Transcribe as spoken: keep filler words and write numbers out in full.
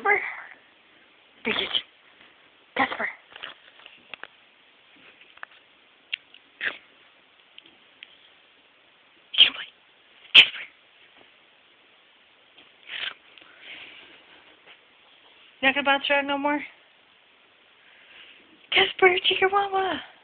Casper. Casper. Not gonna bounce around no more? Casper, Chihuahua.